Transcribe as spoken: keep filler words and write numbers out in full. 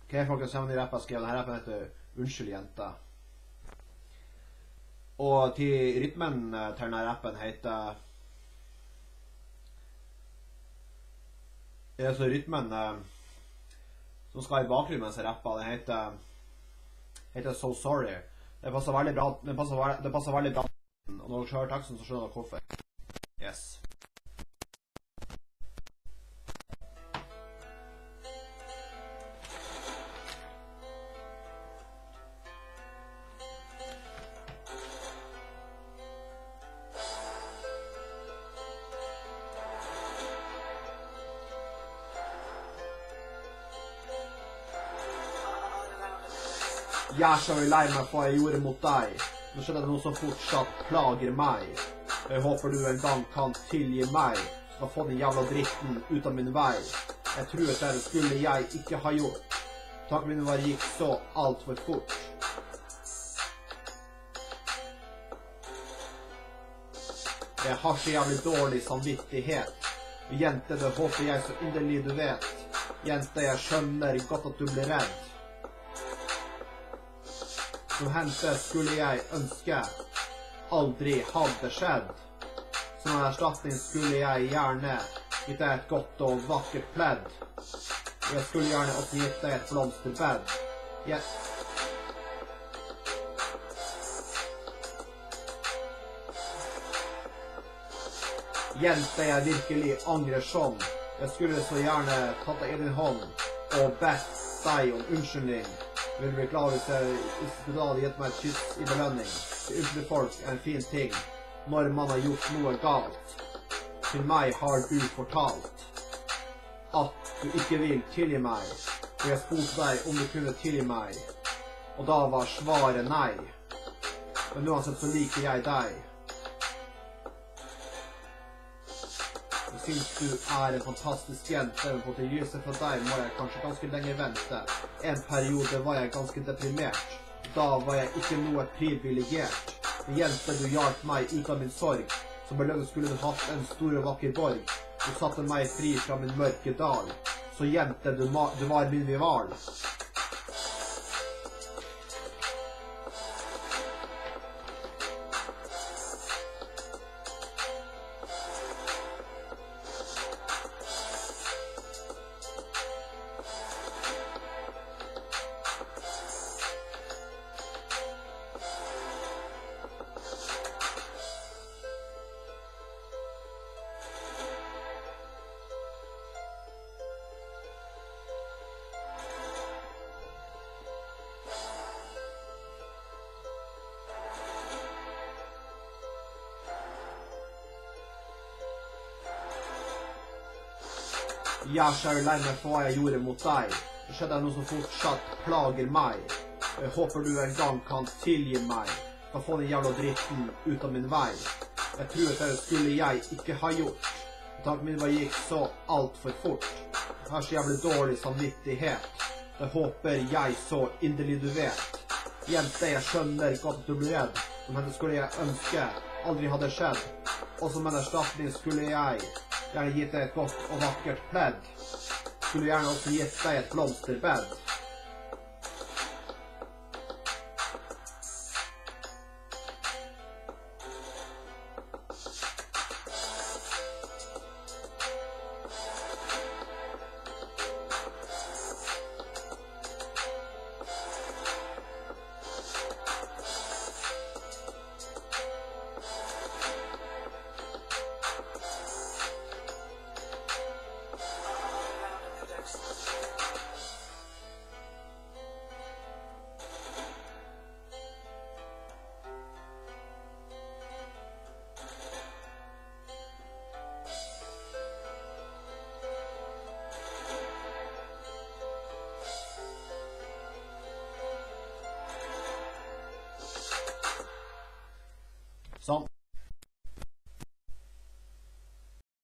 Ok, folkens, sammen i rappen skrev denne rappen heter Unnskyld, jenta. Og til rytmen til denne rappen heter... Det er så rytmen som skal i bakgrunnen mens jeg rapper, den heter... heter So Sorry. Det passer veldig bra, det passer, det passer veldig bra. Og når dere hører teksten, så skjønner dere hvorfor. Yes. Jeg er så lei meg for jeg gjorde mot deg. Nå skjedde det noe som fortsatt plager meg. Jeg håper du en gang kan tilgi meg, så kan få den jævla dritten ut av min vei. Jeg tror at det skulle jeg ikke ha gjort. Tankene mine var gikk så alt for fort. Jeg har så jævlig dårlig samvittighet. Jente, det håper jeg så inderlig du vet. Jente, jeg skjønner godt at du blir redd. Som hente skulle jeg ønske aldri hadde skjedd. Som en erstatning skulle jeg gjerne gitt deg et godt og vakkert pledd. Og jeg skulle gjerne også gitt deg et blomsterbed. Jeg... Jente, jeg virkelig angrer sånn. Jeg skulle så gjerne tatt deg i din hånd og bedt deg om unnskyldning. Vil bli glad hvis jeg skulle ha gitt meg et kyss i belønning. Det unnskyld folk er en fin ting når man har gjort noe galt. Til meg har du fortalt at du ikke vil tilgi meg. Og jeg spurte deg om du kunne tilgi meg. Og da var svaret nei. Men uansett så liker jeg deg. Jeg synes du er en fantastisk jente, men på til lyset fra deg må jeg kanskje ganske lenge vente. En periode var jeg ganske deprimert. Da var jeg ikke noe privilegert. En jente, du hjalp meg ut av min sorg. Som belønning skulle du hatt en stor og vakker borg. Du satte meg fri fra min mørke dal. Så jente, du, du var min rival. Jeg er så lei meg for hva jeg gjorde mot deg. Det skjedde noe som fortsatt plager meg. Jeg håper du en gang kan tilgi meg. Kan få den jævla dritten ut av min vei. Jeg tror at det skulle jeg ikke ha gjort. Tankene mine var gikk så alt for fort. Jeg har så jævlig dårlig samvittighet. Det håper jeg så inderlig du vet. Jente, jeg skjønner godt at du blir redd. Men det skulle jeg ønske aldri hadde skjedd. Og som en erstatning skulle jeg gjerne gitt deg et godt og vakkert pledd. Skulle gjerne også gitt deg et blomsterbed.